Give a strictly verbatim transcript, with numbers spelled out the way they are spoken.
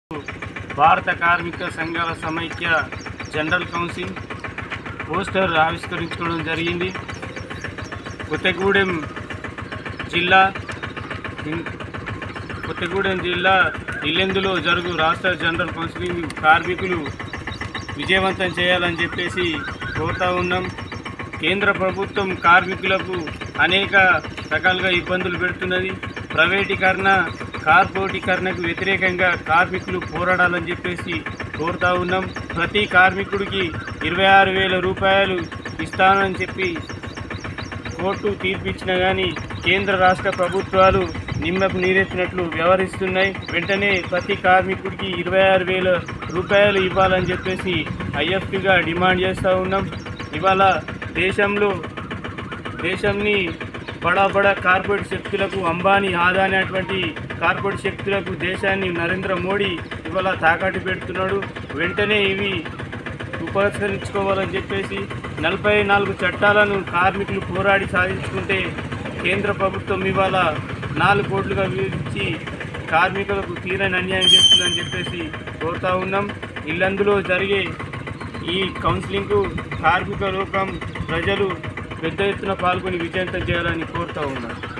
భారత కార్మిక సంఘాల సమైక్య జనరల్ కౌన్సిల్ పోస్టర్ ఆవిష్కరించుకోవడం జరిగింది. కొత్తగూడెం జిల్లా కొత్తగూడెం జిల్లా ఇల్లెందులో జరుగు రాష్ట్ర జనరల్ కౌన్సిలింగ్ కార్మికులు విజయవంతం చేయాలని చెప్పేసి కోరుతా ఉన్నాం. కేంద్ర ప్రభుత్వం కార్మికులకు అనేక రకాలుగా ఇబ్బందులు పెడుతున్నది. ప్రైవేటీకరణ కార్పొరేటీకరణకు వ్యతిరేకంగా కార్మికులు పోరాడాలని చెప్పేసి కోరుతా ఉన్నాం. ప్రతి కార్మికుడికి ఇరవై ఆరు వేల రూపాయలు ఇస్తానని చెప్పి కోర్టు తీర్పిచ్చినా కానీ కేంద్ర రాష్ట్ర ప్రభుత్వాలు నిమ్మకు నీరెత్తినట్లు వ్యవహరిస్తున్నాయి. వెంటనే ప్రతి కార్మికుడికి ఇరవై ఆరు వేల రూపాయలు ఇవ్వాలని చెప్పేసి ఐఎఫ్టీగా డిమాండ్ చేస్తూ ఉన్నాం. ఇవాళ దేశంలో దేశంని బడా బడా కార్పొరేట్ శక్తులకు అంబానీ ఆదాని అటువంటి కార్పొరేట్ శక్తులకు దేశాన్ని నరేంద్ర మోడీ ఇవాళ తాకట్టు పెడుతున్నాడు. వెంటనే ఇవి ఉపసంహరించుకోవాలని చెప్పేసి నలభై నాలుగు చట్టాలను కార్మికులు పోరాడి సాధించుకుంటే కేంద్ర ప్రభుత్వం ఇవాళ నాలుగు కోట్లుగా విధించి కార్మికులకు తీరని అన్యాయం చేస్తుందని చెప్పేసి కోరుతా ఉన్నాం. ఇల్లందులో జరిగే ఈ కౌన్సిలింగ్కు కార్మిక లోకం ప్రజలు పెద్ద ఎత్తున పాల్గొని విజయవంతం చేయాలని కోరుతూ ఉన్నారు.